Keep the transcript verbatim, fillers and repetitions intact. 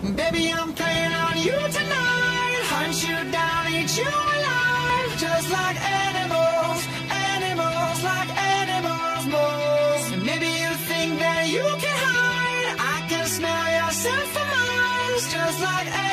Baby, I'm playing on you tonight. Hunt you down, eat you alive. Just like animals, animals, like animals, moles. And maybe you think that you can hide. I can smell yourself for miles. Just like animals.